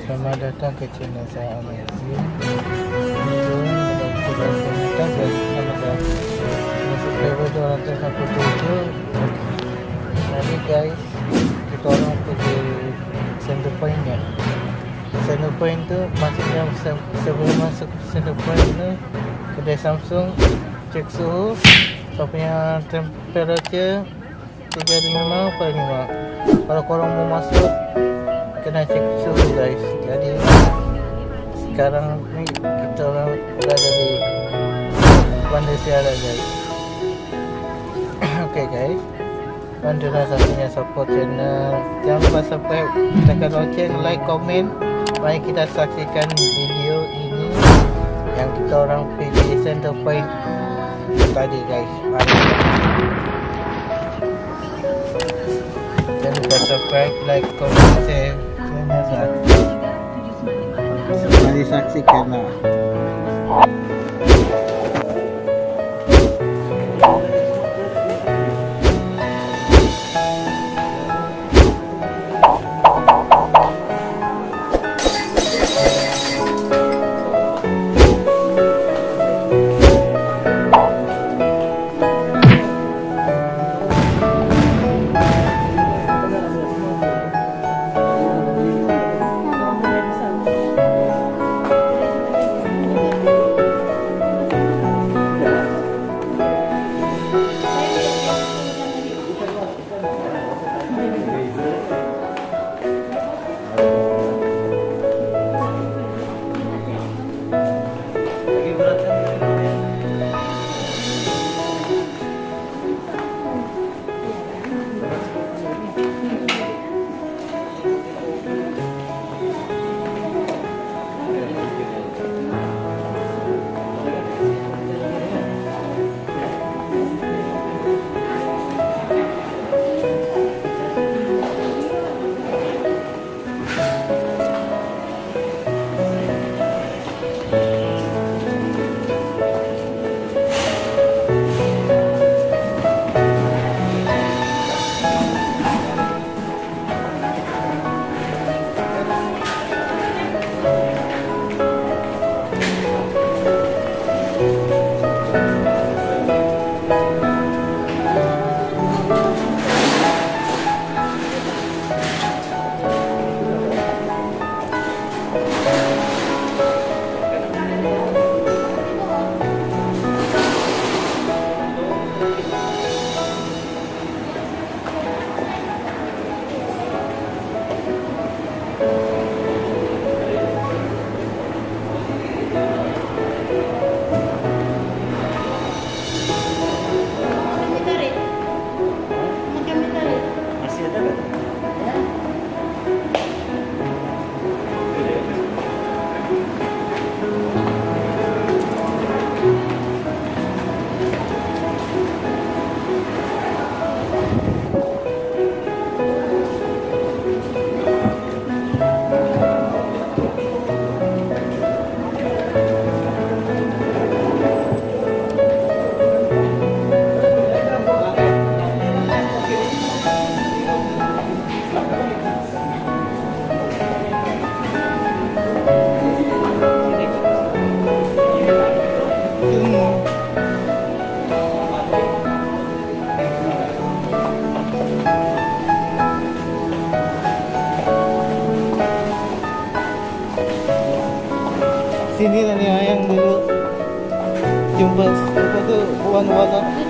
Selamat datang ke channel saya Amir. Nama saya subscriber 247. Jadi guys, kita orang pergi Center Point ya. Center Point tu maksudnya sebelum masuk Center Point tu kedai Samsung, cek suhu, kau punya temperature 35/5. Kalau korang mau masuk kena cek suhu guys. Jadi sekarang ni kita orang berada di Bandar Siara guys. Okay guys, bantu satunya support channel. Jangan lupa subscribe, tekan lonceng, like, komen. Mari kita saksikan video ini yang kita orang pergi Center Point tadi guys. Jangan lupa subscribe, like, komen, share. Mari saksikanlah. Sini lah ni yang dulu jumpa apa tu Puan Wala.